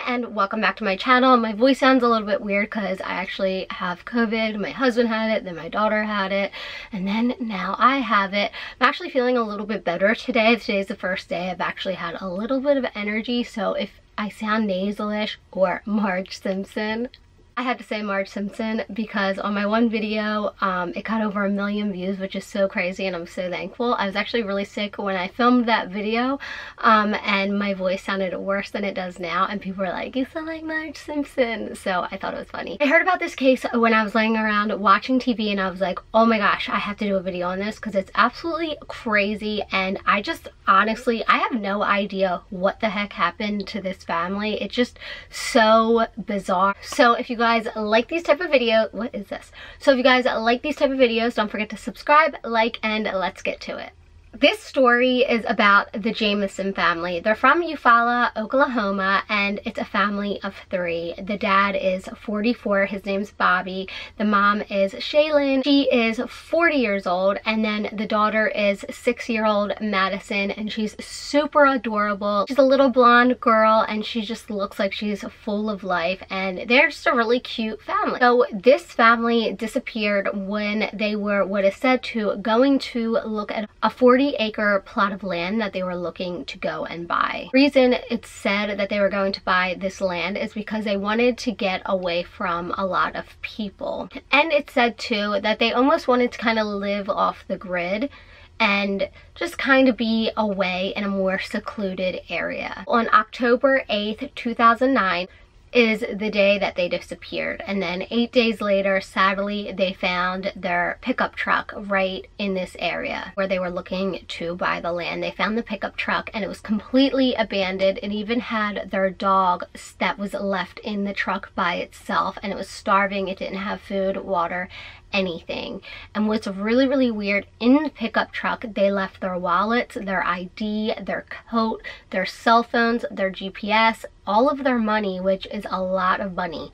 and welcome back to my channel. My voice sounds a little bit weird because I actually have COVID. My husband had it, then my daughter had it, and then now I have it. I'm actually feeling a little bit better today. Today's the first day I've actually had a little bit of energy, so if I sound nasalish or Marge Simpson, I had to say Marge Simpson because on my one video, it got over 1 million views, which is so crazy and I'm so thankful. I was actually really sick when I filmed that video, and my voice sounded worse than it does now, and people were like, you sound like Marge Simpson, so I thought it was funny. I heard about this case when I was laying around watching TV and I was like, oh my gosh, I have to do a video on this because it's absolutely crazy, and I just honestly, I have no idea what the heck happened to this family. It's just so bizarre. So if you guys like these type of videos, what is this? So if you guys like these type of videos, don't forget to subscribe, like, and let's get to it. This story is about the Jamison family. They're from Eufaula, Oklahoma, and it's a family of 3. The dad is 44. His name's Bobby. The mom is Shaylin. She is 40 years old, and then the daughter is 6-year-old Madison, and she's super adorable. She's a little blonde girl, and she just looks like she's full of life, and they're just a really cute family. So this family disappeared when they were, what is said to, going to look at a 40-acre plot of land that they were looking to go and buy. The reason it's said that they were going to buy this land is because they wanted to get away from a lot of people. And it's said too that they almost wanted to kind of live off the grid and just kind of be away in a more secluded area. On October 8th, 2009, is the day that they disappeared, and then 8 days later, sadly, they found their pickup truck right in this area where they were looking to buy the land. They found the pickup truck and it was completely abandoned. It even had their dog that was left in the truck by itself, and it was starving. It didn't have food, water, anything. And what's really, really weird, in the pickup truck, they left their wallets, their ID, their coat, their cell phones, their GPS, all of their money, which is a lot of money.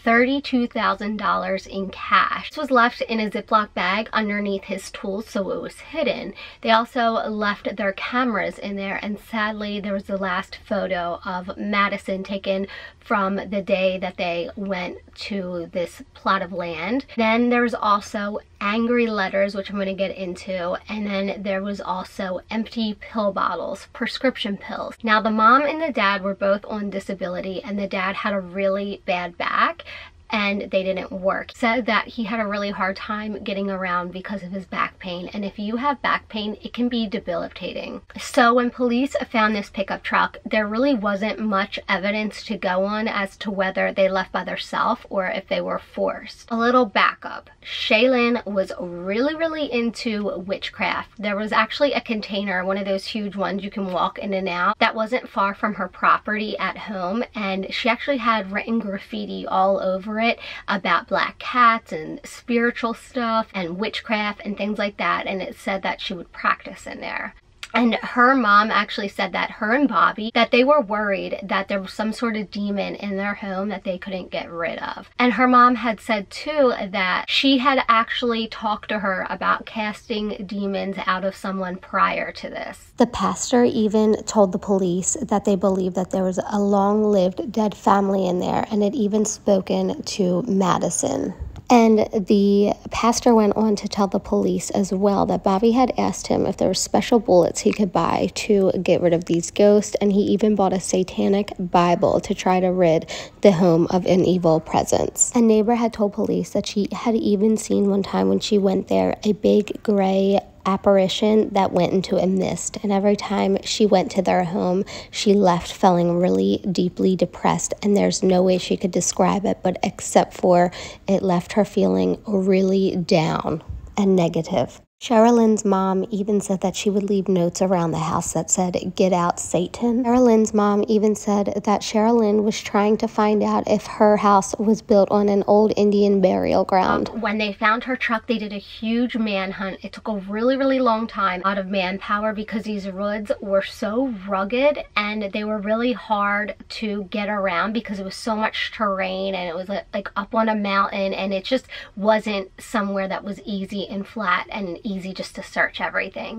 $32,000 in cash. This was left in a Ziploc bag underneath his tools, so it was hidden. They also left their cameras in there, and sadly there was the last photo of Madison taken from the day that they went to this plot of land. Then there was also angry letters, which I'm going to get into, and then there was also empty pill bottles, prescription pills. Now the mom and the dad were both on disability, and the dad had a really bad back and they didn't work. He said that he had a really hard time getting around because of his back pain, and if you have back pain, it can be debilitating. So when police found this pickup truck, there really wasn't much evidence to go on as to whether they left by themselves or if they were forced. A little backup. Shaylin was really, really into witchcraft. There was actually a container, one of those huge ones you can walk in and out, that wasn't far from her property at home, and she actually had written graffiti all over it about black cats and spiritual stuff and witchcraft and things like that, and it said that she would practice in there. And her mom actually said that her and Bobby, that they were worried that there was some sort of demon in their home that they couldn't get rid of. And her mom had said too that she had actually talked to her about casting demons out of someone prior to this. The pastor even told the police that they believed that there was a long-lived dead family in there, and had even spoken to Madison. And the pastor went on to tell the police as well that Bobby had asked him if there were special bullets he could buy to get rid of these ghosts, and he even bought a satanic Bible to try to rid the home of an evil presence. A neighbor had told police that she had even seen one time when she went there a big gray apparition that went into a mist, and every time she went to their home, she left feeling really deeply depressed, and there's no way she could describe it, but except for it left her feeling really down and negative. Sherilyn's mom even said that she would leave notes around the house that said, "Get out, Satan." Sherilyn's mom even said that Sherilyn was trying to find out if her house was built on an old Indian burial ground. When they found her truck, they did a huge manhunt. It took a really, really long time, a lot of manpower, because these woods were so rugged and they were really hard to get around because it was so much terrain, and it was like up on a mountain, and it just wasn't somewhere that was easy and flat and easy just to search everything.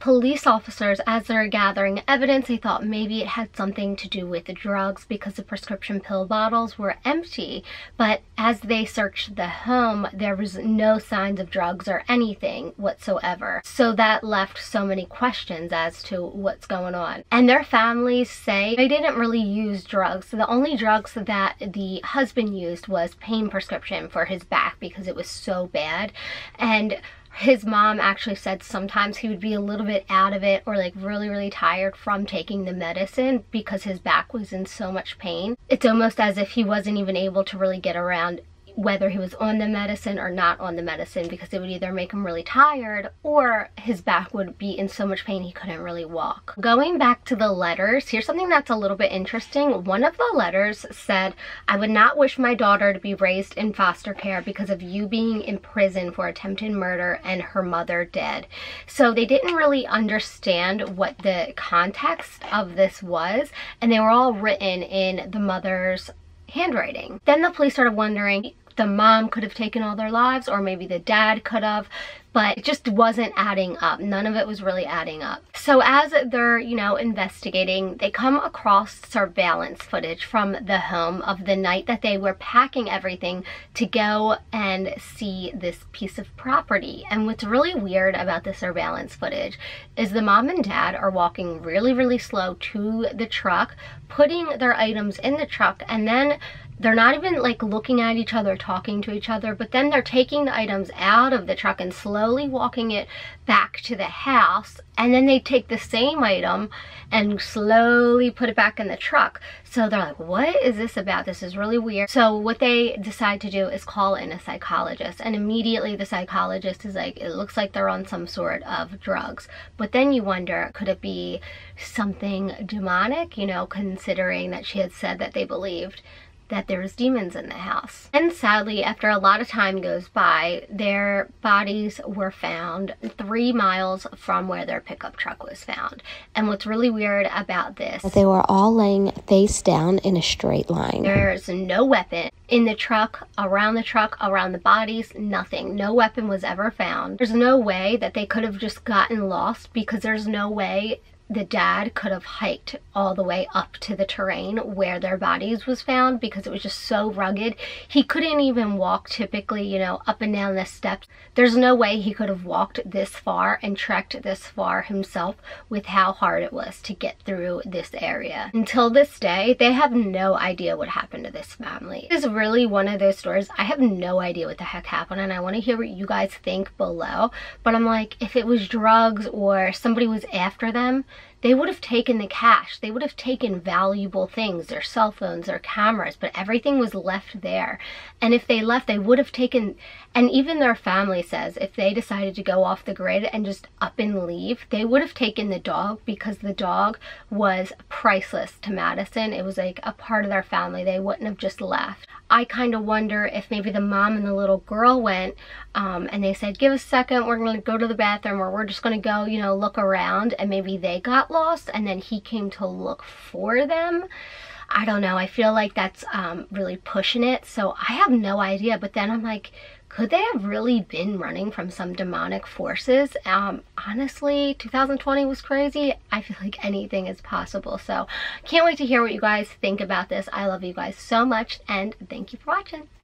police officers, as they're gathering evidence, they thought maybe it had something to do with the drugs because the prescription pill bottles were empty. But as they searched the home, there was no signs of drugs or anything whatsoever. So that left so many questions as to what's going on. And their families say they didn't really use drugs. So the only drugs that the husband used was pain prescription for his back because it was so bad. And his mom actually said sometimes he would be a little bit out of it or like really tired from taking the medicine because his back was in so much pain. It's almost as if he wasn't even able to really get around whether he was on the medicine or not on the medicine, because it would either make him really tired or his back would be in so much pain he couldn't really walk. Going back to the letters, here's something that's a little bit interesting. One of the letters said, "I would not wish my daughter to be raised in foster care because of you being in prison for attempted murder and her mother dead." So they didn't really understand what the context of this was, and they were all written in the mother's handwriting. Then the police started wondering, the mom could have taken all their lives, or maybe the dad could have, but it just wasn't adding up. None of it was really adding up. So as they're, investigating, they come across surveillance footage from the home of the night that they were packing everything to go and see this piece of property. And what's really weird about the surveillance footage is the mom and dad are walking really slow to the truck, putting their items in the truck, and then they're not even like looking at each other, talking to each other, but then they're taking the items out of the truck and slowly walking it back to the house, and then they take the same item and slowly put it back in the truck. So they're like, what is this about? This is really weird. So what they decide to do is call in a psychologist, and immediately the psychologist is like, it looks like they're on some sort of drugs. But then you wonder, could it be something demonic, considering that she had said that they believed that there was demons in the house. And sadly, after a lot of time goes by, their bodies were found 3 miles from where their pickup truck was found. And what's really weird about this, they were all laying face down in a straight line. There's no weapon in the truck, around the bodies, nothing. No weapon was ever found. There's no way that they could have just gotten lost, because there's no way the dad could have hiked all the way up to the terrain where their bodies was found, because it was just so rugged. He couldn't even walk typically, up and down the steps. There's no way he could have walked this far and trekked this far himself with how hard it was to get through this area. Until this day, they have no idea what happened to this family. It is really one of those stories. I have no idea what the heck happened, and I want to hear what you guys think below. But I'm like, if it was drugs or somebody was after them, they would have taken the cash. They would have taken valuable things, their cell phones, their cameras, but everything was left there. And if they left, they would have taken, and even their family says, if they decided to go off the grid and just up and leave, they would have taken the dog, because the dog was priceless to Madison. It was like a part of their family. They wouldn't have just left. I kind of wonder if maybe the mom and the little girl went and they said, give us a second, we're going to go to the bathroom, or we're just going to go, look around, and maybe they got lost and then he came to look for them. I don't know. I feel like that's really pushing it. So I have no idea. But then I'm like, could they have really been running from some demonic forces? Honestly, 2020 was crazy. I feel like anything is possible. So can't wait to hear what you guys think about this. I love you guys so much, and thank you for watching.